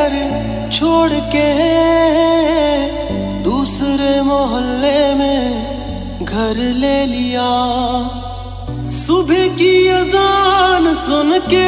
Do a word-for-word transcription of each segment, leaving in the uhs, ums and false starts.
घर छोड़ के दूसरे मोहल्ले में घर ले लिया। सुबह की अजान सुन के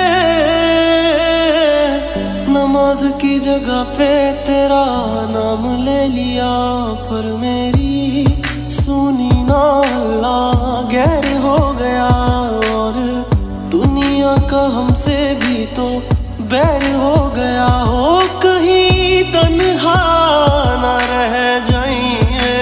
नमाज की जगह पे तेरा नाम ले लिया। पर मेरी सुनी ना अल्लाह गैर हो गया, और दुनिया का हमसे भी तो बैर हो गया। हो कहीं तन्हा ना रह जाइए,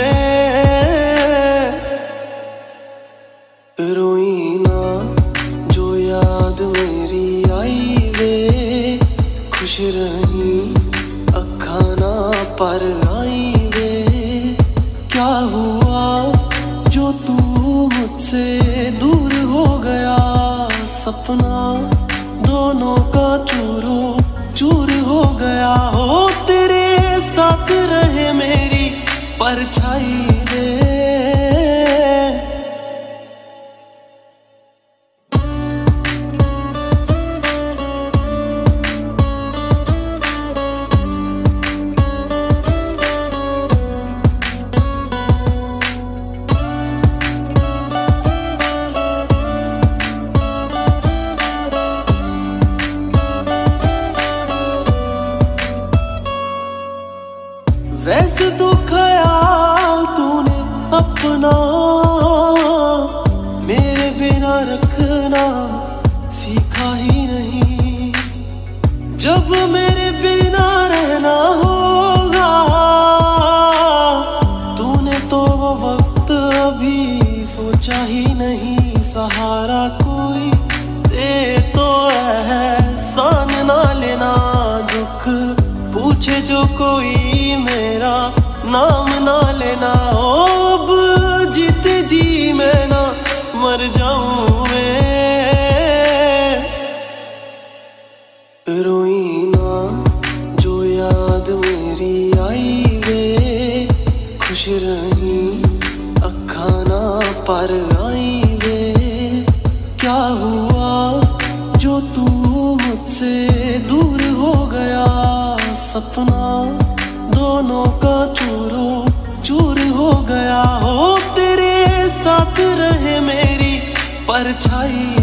रोई ना जो याद मेरी आई वे, खुश रही अखा ना पर आई वे। क्या हुआ जो तू मुझसे दूर हो गया, सपना दोनों का चूरो चूर हो गया। हो तेरे साथ रहे मेरी परछाई रे। वैसे तो ख्याल तूने अपना मेरे बिना रखना सीखा ही नहीं। जब मेरे बिना रहना होगा तूने तो वो वक्त अभी सोचा ही नहीं। सहारा कोई दे तो एहसान ना लेना, दुख पूछे जो कोई मेरा नाम ना लेना। अब जीते जी मैं ना मर जाऊं मैं, रोई ना जो याद मेरी आई वे, खुश रही अखा ना पर आई वे। क्या हुआ जो तू मुझसे दूर हो गया, सपना दोनों का चूरो चूर हो गया। हो तेरे साथ रहे मेरी परछाई